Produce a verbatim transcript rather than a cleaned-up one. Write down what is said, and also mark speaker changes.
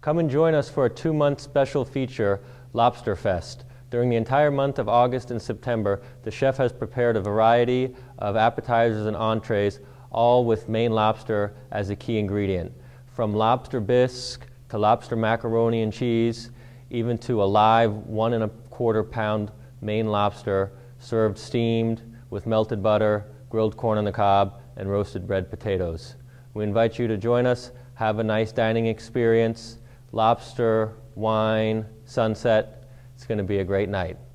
Speaker 1: Come and join us for a two-month special feature, Lobster Fest. During the entire month of August and September, the chef has prepared a variety of appetizers and entrees, all with Maine lobster as a key ingredient. From lobster bisque to lobster macaroni and cheese, even to a live one and a quarter pound Maine lobster served steamed with melted butter, grilled corn on the cob, and roasted red potatoes. We invite you to join us, have a nice dining experience, lobster, wine, sunset. It's going to be a great night.